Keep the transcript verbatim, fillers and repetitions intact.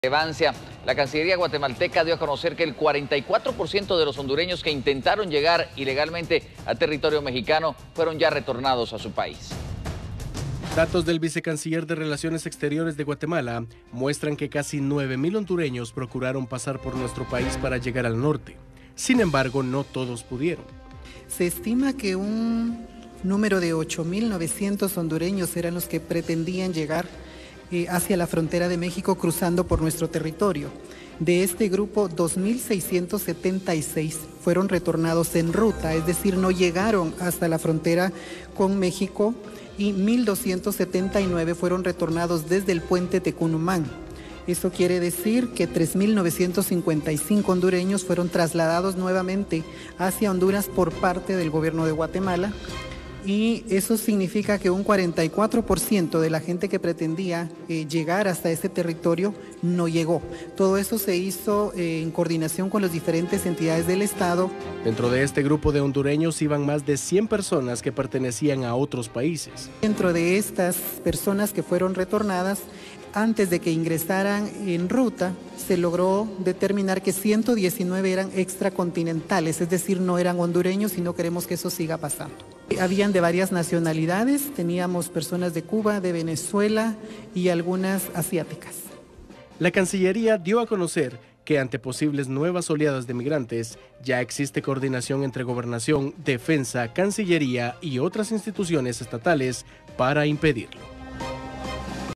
Relevancia. La Cancillería guatemalteca dio a conocer que el cuarenta y cuatro por ciento de los hondureños que intentaron llegar ilegalmente a territorio mexicano fueron ya retornados a su país. Datos del vicecanciller de Relaciones Exteriores de Guatemala muestran que casi nueve mil hondureños procuraron pasar por nuestro país para llegar al norte. Sin embargo, no todos pudieron. Se estima que un número de ocho mil novecientos hondureños eran los que pretendían llegar eh, hacia la frontera de México cruzando por nuestro territorio. De este grupo, dos mil seiscientos setenta y seis fueron retornados en ruta, es decir, no llegaron hasta la frontera con México, y mil doscientos setenta y nueve fueron retornados desde el puente Tecunumán. Eso quiere decir que tres mil novecientos cincuenta y cinco hondureños fueron trasladados nuevamente hacia Honduras por parte del gobierno de Guatemala, y eso significa que un cuarenta y cuatro por ciento de la gente que pretendía eh, llegar hasta ese territorio no llegó. Todo eso se hizo eh, en coordinación con las diferentes entidades del Estado. Dentro de este grupo de hondureños iban más de cien personas que pertenecían a otros países. Dentro de estas personas que fueron retornadas, antes de que ingresaran en ruta, se logró determinar que ciento diecinueve eran extracontinentales, es decir, no eran hondureños, y no queremos que eso siga pasando. Habían de varias nacionalidades, teníamos personas de Cuba, de Venezuela y algunas asiáticas. La Cancillería dio a conocer que ante posibles nuevas oleadas de migrantes, ya existe coordinación entre Gobernación, Defensa, Cancillería y otras instituciones estatales para impedirlo.